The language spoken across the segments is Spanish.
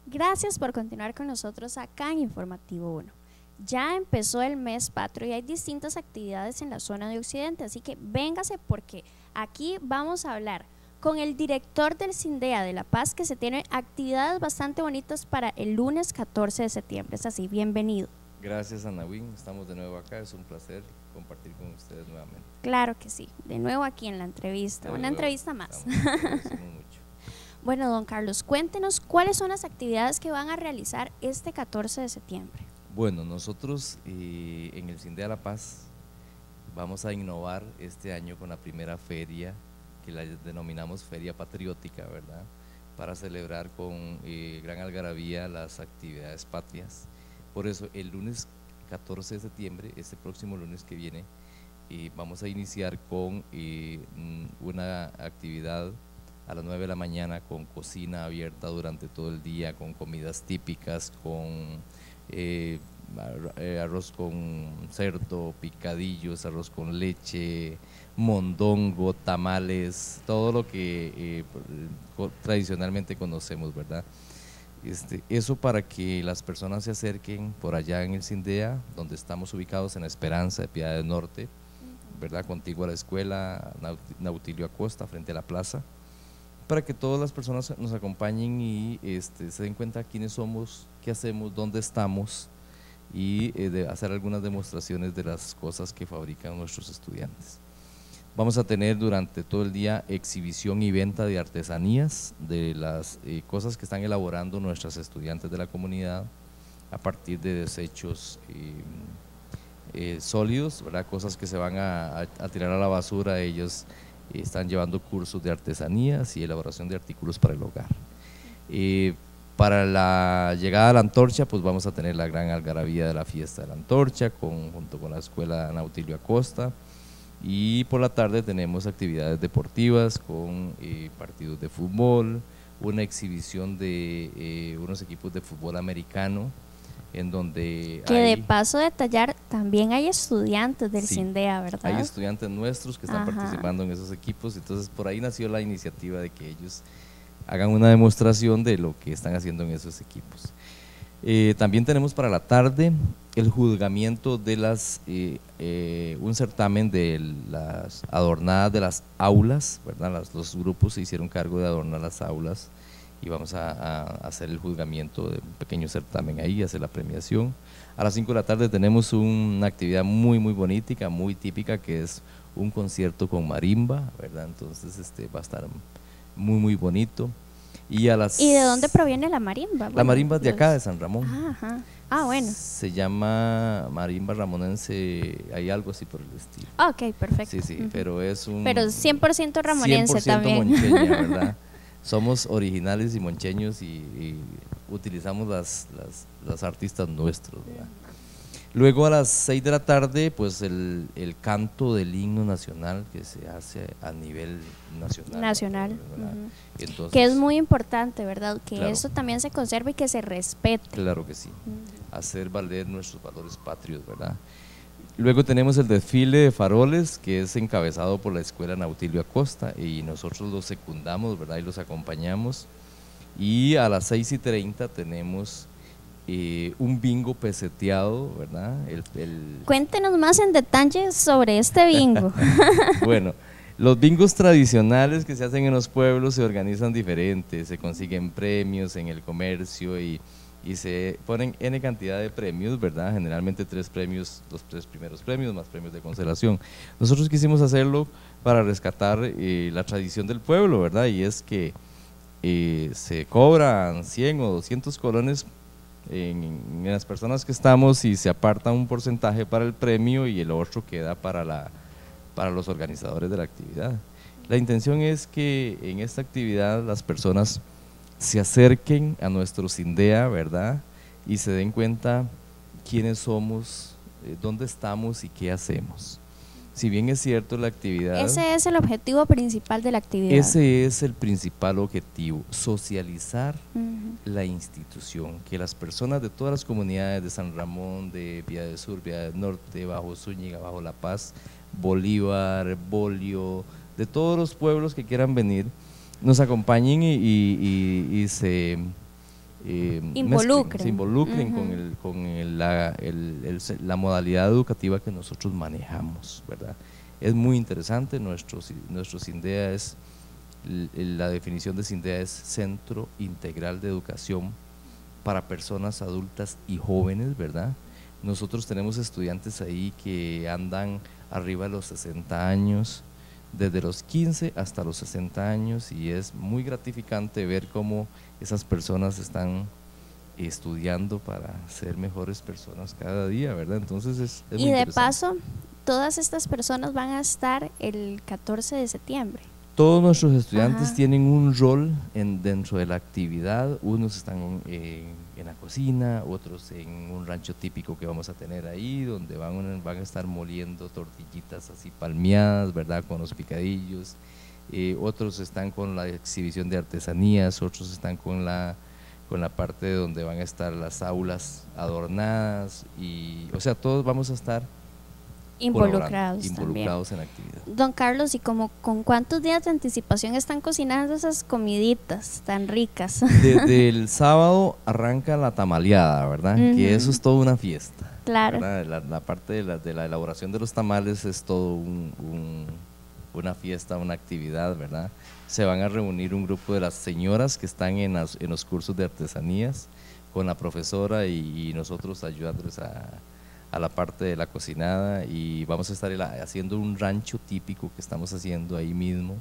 Gracias por continuar con nosotros acá en Informativo 1. Ya empezó el mes patrio y hay distintas actividades en la zona de Occidente, así que véngase porque aquí vamos a hablar con el director del CINDEA de La Paz, que se tiene actividades bastante bonitas para el lunes 14 de septiembre. Es así, bienvenido. Gracias, Ana Win. Estamos de nuevo acá. Es un placer compartir con ustedes nuevamente. Claro que sí, de nuevo aquí en la entrevista, una entrevista más. Mucho. Bueno, don Carlos, cuéntenos cuáles son las actividades que van a realizar este 14 de septiembre. Bueno, nosotros en el CINDEA La Paz vamos a innovar este año con la primera feria, que la denominamos Feria Patriótica, ¿verdad? Para celebrar con gran algarabía las actividades patrias. Por eso, el lunes 14 de septiembre, este próximo lunes que viene, vamos a iniciar con una actividad a las 9 de la mañana con cocina abierta durante todo el día, con comidas típicas, con arroz con cerdo, picadillos, arroz con leche, mondongo, tamales, todo lo que tradicionalmente conocemos, ¿verdad? Eso para que las personas se acerquen por allá en el CINDEA, donde estamos ubicados en La Esperanza de Piedad del Norte, ¿verdad? Contigua a la escuela Nautilio Acosta, frente a la plaza, para que todas las personas nos acompañen y se den cuenta quiénes somos, qué hacemos, dónde estamos y de hacer algunas demostraciones de las cosas que fabrican nuestros estudiantes. Vamos a tener durante todo el día exhibición y venta de artesanías, de las cosas que están elaborando nuestras estudiantes de la comunidad a partir de desechos sólidos, ¿verdad? Cosas que se van a tirar a la basura. Ellos están llevando cursos de artesanías y elaboración de artículos para el hogar. Para la llegada a la antorcha, pues vamos a tener la gran algarabía de la fiesta de la antorcha junto con la escuela Nautilio Acosta, y por la tarde tenemos actividades deportivas con partidos de fútbol, una exhibición de unos equipos de fútbol americano, en donde que de paso de detallar, también hay estudiantes del CINDEA, ¿verdad? Hay estudiantes nuestros que están participando en esos equipos, entonces por ahí nació la iniciativa de que ellos hagan una demostración de lo que están haciendo en esos equipos. También tenemos para la tarde el juzgamiento de un certamen de las adornadas de las aulas, ¿verdad? Los grupos se hicieron cargo de adornar las aulas y vamos a hacer el juzgamiento de un pequeño certamen ahí, hacer la premiación. A las 5 de la tarde tenemos una actividad muy bonita, muy típica, que es un concierto con marimba, ¿verdad? Entonces va a estar muy bonito. ¿Y de dónde proviene la marimba? La marimba es de acá, de San Ramón. Bueno. Se llama marimba ramonense, hay algo así por el estilo. Ok, perfecto. Sí, pero es Pero 100% ramonense 100% también. moncheña, ¿verdad? Somos originales y moncheños y utilizamos las artistas nuestros, ¿verdad? Luego a las 6 de la tarde, pues el canto del himno nacional que se hace a nivel nacional. Entonces, que es muy importante, ¿verdad? Que eso también se conserve y que se respete. Claro que sí, hacer valer nuestros valores patrios, ¿verdad? Luego tenemos el desfile de faroles, que es encabezado por la escuela Nautilio Acosta, y nosotros los secundamos, ¿verdad? Y los acompañamos. Y a las 6:30 tenemos un bingo peseteado, ¿verdad? Cuéntenos más en detalle sobre este bingo. Bueno, los bingos tradicionales que se hacen en los pueblos se organizan diferentes, se consiguen premios en el comercio y se ponen N cantidad de premios, ¿verdad? Generalmente 3 premios, los 3 primeros premios, más premios de consolación. Nosotros quisimos hacerlo para rescatar la tradición del pueblo, ¿verdad? Y es que se cobran 100 o 200 colones en las personas que estamos y se aparta un porcentaje para el premio y el otro queda para los organizadores de la actividad. La intención es que en esta actividad las personas se acerquen a nuestro CINDEA, ¿verdad? Y se den cuenta quiénes somos, dónde estamos y qué hacemos. Si bien es cierto la actividad… Ese es el objetivo principal de la actividad. Ese es el principal objetivo, socializar la institución, que las personas de todas las comunidades de San Ramón, de Vía del Sur, Vía del Norte, Bajo Zúñiga, Bajo La Paz, Bolívar, Bolio, de todos los pueblos que quieran venir, nos acompañen y se Involucren. se involucren con la modalidad educativa que nosotros manejamos, ¿verdad? Es muy interesante. Nuestro CINDEA es, la definición de CINDEA es Centro Integral de Educación para Personas Adultas y Jóvenes, ¿verdad? Nosotros tenemos estudiantes ahí que andan arriba de los 60 años, desde los 15 hasta los 60 años, y es muy gratificante ver cómo esas personas están estudiando para ser mejores personas cada día, ¿verdad? Entonces es muy Y de interesante. paso, todas estas personas van a estar el 14 de septiembre. Todos nuestros estudiantes Ajá. tienen un rol dentro de la actividad. Unos están en la cocina, otros en un rancho típico que vamos a tener ahí, donde van a estar moliendo tortillitas así palmeadas, ¿verdad?, con los picadillos. Otros están con la exhibición de artesanías, otros están con la parte donde van a estar las aulas adornadas, y o sea, todos vamos a estar Involucrados en la actividad. Don Carlos, ¿y como con cuántos días de anticipación están cocinando esas comiditas tan ricas? Desde el sábado arranca la tamaleada, ¿verdad? Que eso es toda una fiesta. Claro. La parte de la elaboración de los tamales es todo una fiesta, una actividad, ¿verdad? Se van a reunir un grupo de las señoras que están en los cursos de artesanías con la profesora y nosotros ayudándoles a la parte de la cocinada, y vamos a estar haciendo un rancho típico que estamos haciendo ahí mismo,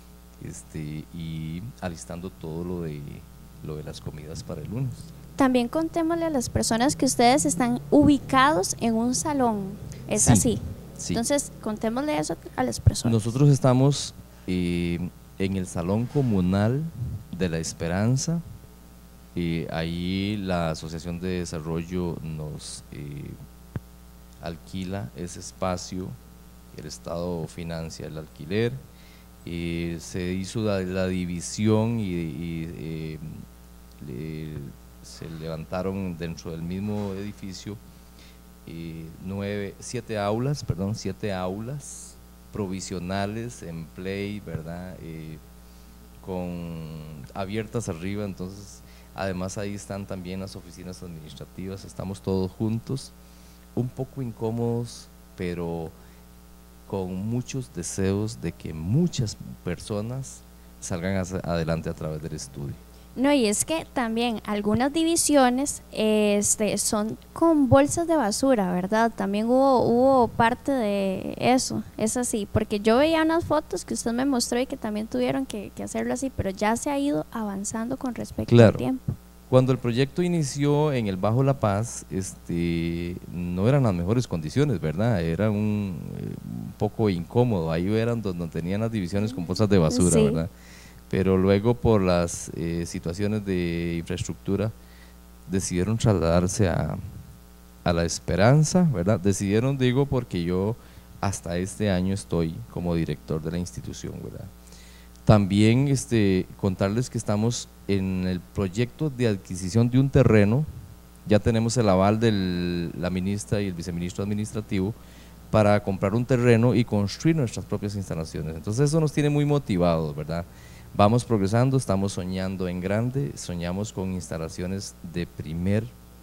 y alistando todo lo de las comidas para el lunes. También contémosle a las personas que ustedes están ubicados en un salón, ¿es Sí, así? sí. Entonces, contémosle eso a las personas. Nosotros estamos en el Salón Comunal de la Esperanza. Ahí la Asociación de Desarrollo nos alquila ese espacio, el Estado financia el alquiler. Se hizo la división y se levantaron dentro del mismo edificio 7 aulas provisionales en play, ¿verdad? Abiertas arriba. Entonces, además ahí están también las oficinas administrativas, estamos todos juntos, un poco incómodos, pero con muchos deseos de que muchas personas salgan adelante a través del estudio. No, y es que también algunas divisiones son con bolsas de basura, ¿verdad? También hubo parte de eso, es así, porque yo veía unas fotos que usted me mostró y que también tuvieron que hacerlo así, pero ya se ha ido avanzando con respecto al tiempo. Cuando el proyecto inició en el Bajo La Paz, no eran las mejores condiciones, ¿verdad? Era un poco incómodo, ahí eran donde tenían las divisiones con bolsas de basura, sí, ¿verdad? Pero luego, por las situaciones de infraestructura, decidieron trasladarse a La Esperanza, ¿verdad? Decidieron, digo, porque yo hasta este año estoy como director de la institución, ¿verdad? También contarles que estamos en el proyecto de adquisición de un terreno. Ya tenemos el aval de la ministra y el viceministro administrativo para comprar un terreno y construir nuestras propias instalaciones. Entonces eso nos tiene muy motivados, ¿verdad? Vamos progresando, estamos soñando en grande, soñamos con instalaciones de primer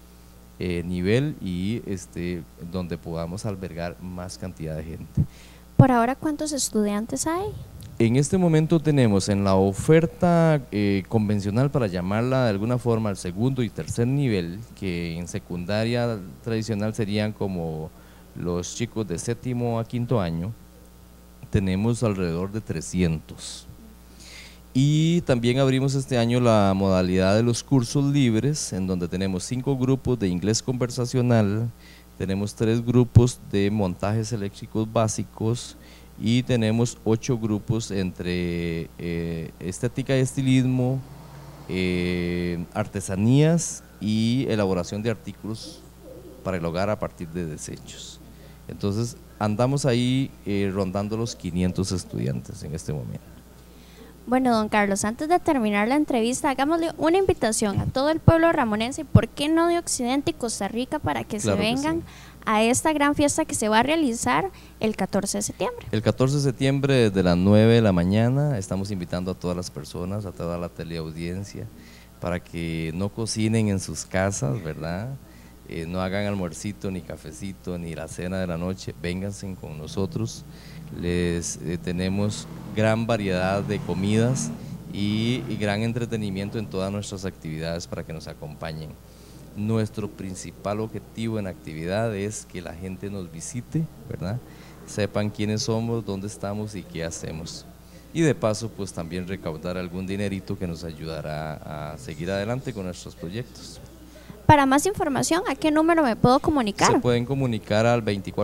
nivel y donde podamos albergar más cantidad de gente. ¿Por ahora cuántos estudiantes hay? En este momento tenemos en la oferta convencional, para llamarla de alguna forma, al segundo y tercer nivel, que en secundaria tradicional serían como los chicos de séptimo a quinto año, tenemos alrededor de 300. Y también abrimos este año la modalidad de los cursos libres, en donde tenemos 5 grupos de inglés conversacional, tenemos 3 grupos de montajes eléctricos básicos y tenemos 8 grupos entre estética y estilismo, artesanías y elaboración de artículos para el hogar a partir de desechos. Entonces andamos ahí rondando los 500 estudiantes en este momento. Bueno, don Carlos, antes de terminar la entrevista, hagámosle una invitación a todo el pueblo ramonense, ¿por qué no de Occidente y Costa Rica, para que se vengan a esta gran fiesta que se va a realizar el 14 de septiembre? El 14 de septiembre desde las 9 de la mañana estamos invitando a todas las personas, a toda la teleaudiencia, para que no cocinen en sus casas, ¿verdad? No hagan almuercito, ni cafecito, ni la cena de la noche, vénganse con nosotros. Les tenemos gran variedad de comidas y gran entretenimiento en todas nuestras actividades para que nos acompañen. Nuestro principal objetivo en actividad es que la gente nos visite, ¿verdad? Sepan quiénes somos, dónde estamos y qué hacemos. Y de paso, pues también recaudar algún dinerito que nos ayudará a seguir adelante con nuestros proyectos. Para más información, ¿a qué número me puedo comunicar? Se pueden comunicar al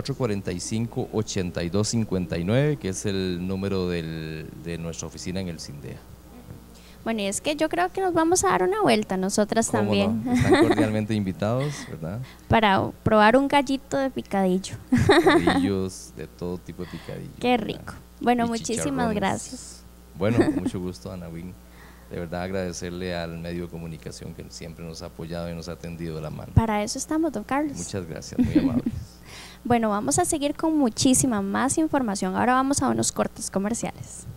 2445-8259, que es el número de nuestra oficina en el CINDEA. Bueno, y es que yo creo que nos vamos a dar una vuelta nosotras también. No? Están cordialmente invitados, ¿verdad? Para probar un gallito de picadillo. Picadillos, de todo tipo de picadillos. Qué rico. ¿Verdad? Bueno, Y muchísimas gracias. Bueno, mucho gusto, Ana Wynn. De verdad agradecerle al medio de comunicación que siempre nos ha apoyado y nos ha tendido la mano. Para eso estamos, don Carlos. Muchas gracias, muy amables. Bueno, vamos a seguir con muchísima más información. Ahora vamos a unos cortes comerciales.